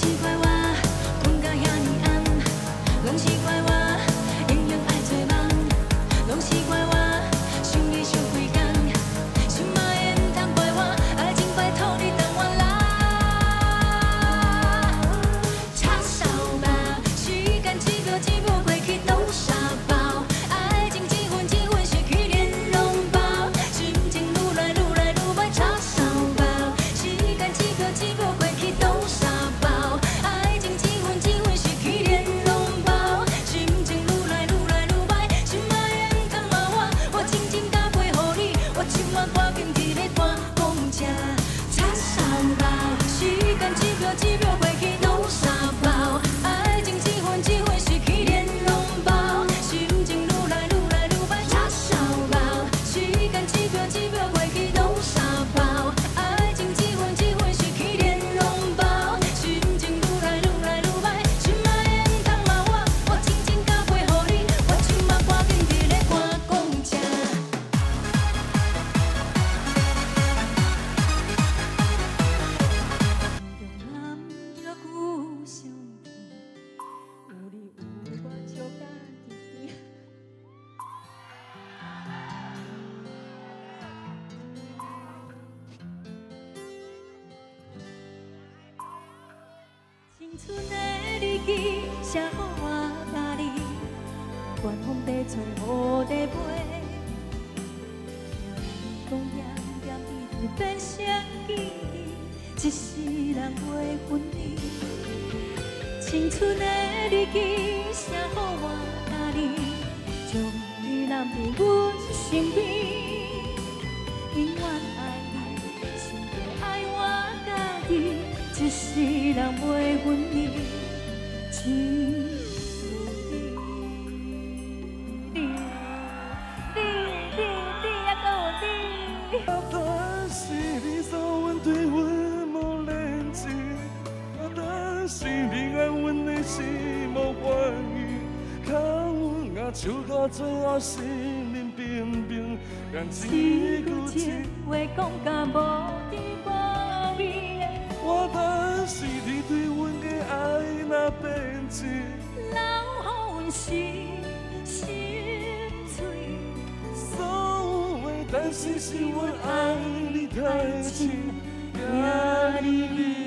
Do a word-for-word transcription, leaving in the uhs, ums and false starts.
青春的日记，写予我甲你，寒风在吹，雨在飞。讲点点滴滴变成记忆，一世人袂分离。青春的日记，写予我甲你，将你揽在阮身边，永远爱你，心地爱我家己。 一世人袂分离，只有你，你，你，你，你还搁有你。 但是你送阮对阮无连接，但是你爱阮的是无愿意，靠我唱到最后心冷冰冰，但一句话讲甲无甜无味。 我但是你对阮的爱若变质， 留予阮心心碎。 所有的但是是阮爱你太深，也你离。